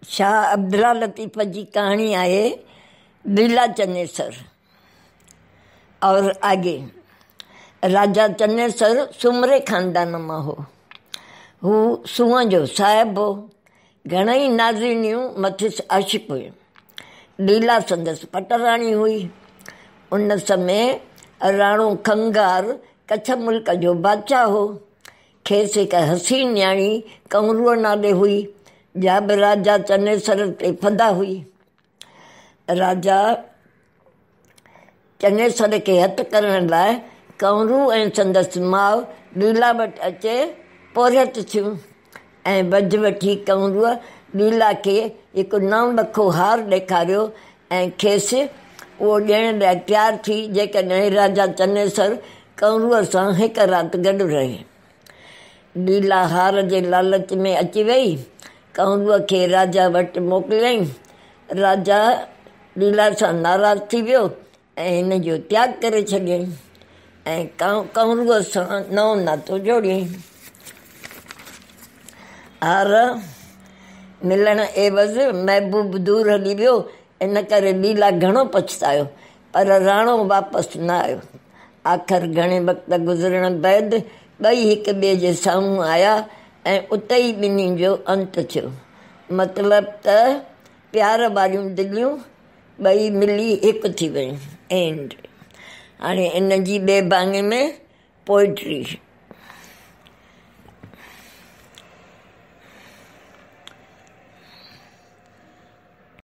शाह अब्दुल्ला लतीफ़ जी कहानी आहे लीला चन्नेसर। और आगे राजा चन्नेसर सुमरे ख़ानदान मां हो। हू सूंहं जो साहिबु हो। घणेई नाज़रीनियूं मथिस आशिक़ हुयूं। लीला संदसि पटराणी हुई। उन समय राणो खंगार कच्छ मुल्क जो बादशाह हो। खेसि हिकु हसीन न्याणी कंवरूअ नाले हुई, जा बि राजा चन्नेसर ते फदा हुई। राजा चन्नेसर खे हथु करण लाइ कंवरू ऐं संदसि माउ लीला वटि अचे पोरियत थियूं ऐं वझ वठी कंवरूअ लीला खे हिकु 9 लखो हार ॾेखारियो ऐं खेसि उहो ॾियण लाइ तयारु थी जेकॾहिं राजा चन्नेसर कंवरूअ सां हिकु राति गॾु रहे। लीला हार जे लालच में अची वई, कंवरूअ खे राजा वटि मोकिलियईं। राजा लीला सां नाराज़ थी वियो ऐं हिन जो त्याग करे छॾियईं ऐं कंवरूअ सां नओं नातो जोड़ियईं। हार मिलण एवज़ महबूब दूर हली वियो, इन करे लीला घणो पछतायो, पर राणो वापसि न आयो। आख़िर घणे वक़्त गुज़रण बैदि ॿई हिक ॿिए जे साम्हूं आया ऐं उते ई ॿिन्हिनि जो अंत थियो। मतिलबु त प्यार वारियूं दिलियूं ॿई मिली हिकु थी वियूं। एंड हाणे इन जी ॿिए भाङे में पोइट्री।